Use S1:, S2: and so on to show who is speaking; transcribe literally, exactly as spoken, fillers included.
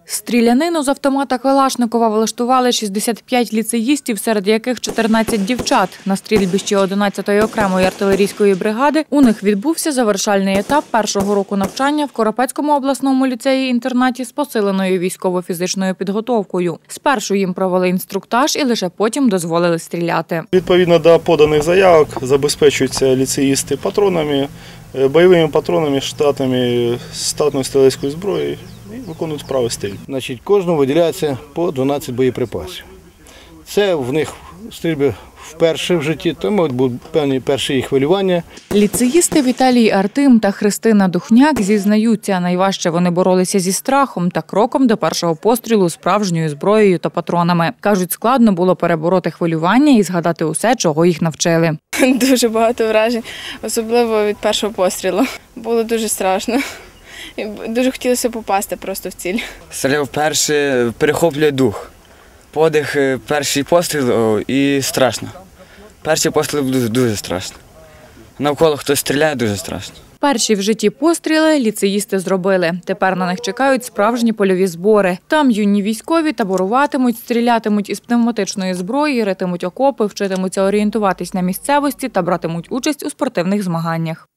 S1: Стрілянину з автомата Калашникова влаштували шістдесят п'ять ліцеїстів, серед яких чотирнадцять дівчат. На стрільбищі одинадцятої окремої артилерійської бригади у них відбувся завершальний етап першого року навчання в Коропецькому обласному ліцеї-інтернаті з посиленою військово-фізичною підготовкою. Спершу їм провели інструктаж і лише потім дозволили стріляти.
S2: Відповідно до поданих заявок забезпечуються ліцеїсти патронами, бойовими патронами, штатними, штатною стрілецькою зброєю і виконують справи стрільби.
S3: Значить, кожному виділяється по дванадцять боєприпасів. Це в них стрільби вперше в житті, тому будуть певні перші їх хвилювання.
S1: Ліцеїсти Віталій Артим та Христина Духняк зізнаються, найважче вони боролися зі страхом та кроком до першого пострілу справжньою зброєю та патронами. Кажуть, складно було перебороти хвилювання і згадати усе, чого їх навчили.
S4: Дуже багато вражень, особливо від першого пострілу. Було дуже страшно. Дуже хотілося попасти просто в ціль.
S5: Стріляв перший, перехоплює дух. Подих, перший постріл і страшно. Перший постріл дуже, дуже страшно. Навколо хтось стріляє, дуже страшно.
S1: Перші в житті постріли ліцеїсти зробили. Тепер на них чекають справжні польові збори. Там юні військові таборуватимуть, стрілятимуть із пневматичної зброї, ритимуть окопи, вчитимуться орієнтуватись на місцевості та братимуть участь у спортивних змаганнях.